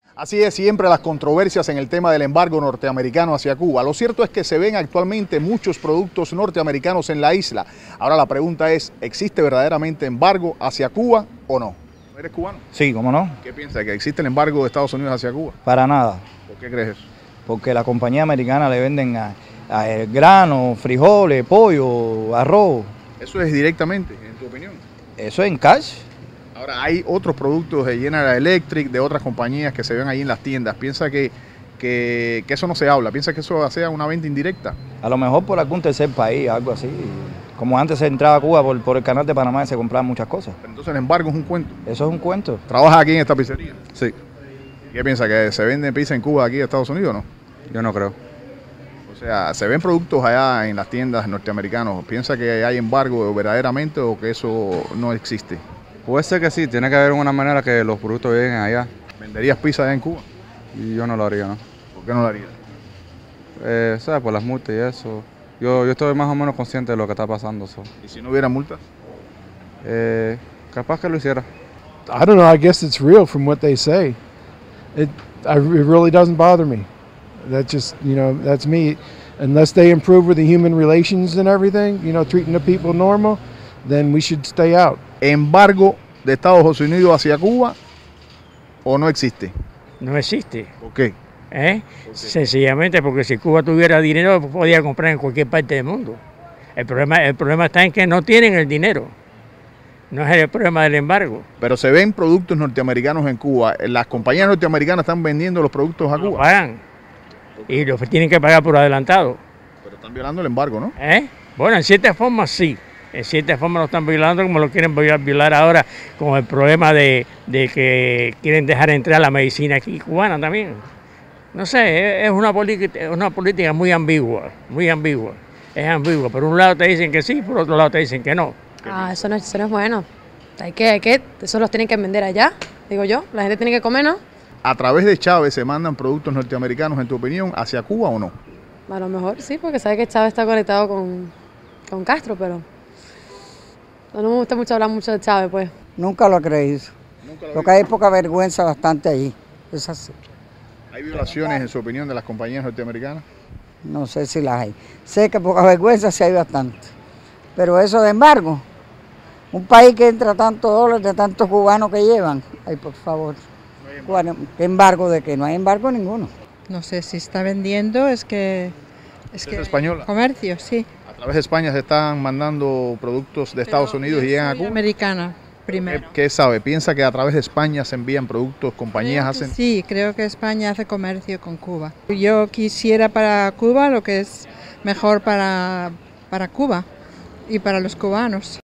Así es, siempre las controversias en el tema del embargo norteamericano hacia Cuba. Lo cierto es que se ven actualmente muchos productos norteamericanos en la isla. Ahora la pregunta es, ¿existe verdaderamente embargo hacia Cuba o no? ¿Eres cubano? Sí, ¿cómo no? ¿Qué piensas? ¿Que existe el embargo de Estados Unidos hacia Cuba? Para nada, ¿Por qué crees eso? porque la compañía americana le venden a grano, frijoles, pollo, arroz. ¿Eso es directamente, en tu opinión? Eso es en cash. Ahora, hay otros productos de General Electric, de otras compañías que se ven ahí en las tiendas. ¿Piensa que eso no se habla? ¿Piensa que eso sea una venta indirecta? A lo mejor por algún tercer país, algo así. Como antes se entraba a Cuba por el canal de Panamá y se compraban muchas cosas. Pero entonces el embargo es un cuento. Eso es un cuento. ¿Trabajas aquí en esta pizzería? Sí, ¿Qué piensa? ¿Que se vende pizza en Cuba aquí en Estados Unidos o no? yo no creo. O sea, ¿se ven productos allá en las tiendas norteamericanos? ¿Piensa que hay embargo verdaderamente o que eso no existe? Puede ser que sí, tiene que haber una manera que los productos lleguen allá. ¿Venderías pizza allá en Cuba? Y yo no lo haría, ¿no? ¿Por qué no lo harías? ¿Sabes? Por las multas y eso. Yo estoy más o menos consciente de lo que está pasando. ¿Y si no hubiera multas? Capaz que lo hiciera. I don't know. I guess it's real from what they say. It really doesn't bother me. That's just, that's me. Unless they improve with the human relations and everything, treating the people normal, then we should stay out. ¿Embargo de Estados Unidos hacia Cuba o no existe? No existe. ¿Por qué? Sencillamente porque si Cuba tuviera dinero podía comprar en cualquier parte del mundo. El problema está en que no tienen el dinero. No es el problema del embargo. Pero se ven productos norteamericanos en Cuba. Las compañías norteamericanas están vendiendo los productos a Lo Cuba. pagan. Y los tienen que pagar por adelantado. Pero están violando el embargo, ¿no? Bueno, en cierta forma sí. En cierta forma lo están violando como lo quieren violar ahora con el problema de que quieren dejar entrar la medicina aquí cubana también. No sé, es una política muy ambigua, muy ambigua. Es ambigua. Por un lado te dicen que sí, por otro lado te dicen que no. Eso no es bueno. Eso los tienen que vender allá, digo yo. La gente tiene que comer, ¿no? ¿A través de Chávez se mandan productos norteamericanos, en tu opinión, hacia Cuba o no? A lo mejor sí, porque sabe que Chávez está conectado con Castro, pero no me gusta mucho hablar mucho de Chávez, pues. Nunca lo he creído. Porque hay poca vergüenza bastante allí. Es así. ¿Hay violaciones, en su opinión, de las compañías norteamericanas? No sé si las hay. Sé que poca vergüenza sí hay bastante. Pero eso de embargo, un país que entra tantos dólares de tantos cubanos que llevan, ay, por favor. ¿Qué embargo de qué? No hay embargo ninguno. No sé si está vendiendo, es que ¿Es española? Comercio, sí. A través de España se están mandando productos de Estados Unidos y llegan a Cuba. Americana, primero. ¿Qué sabe? ¿Piensa que a través de España se envían productos, compañías hacen? Sí, creo que España hace comercio con Cuba. Yo quisiera para Cuba lo que es mejor para Cuba y para los cubanos.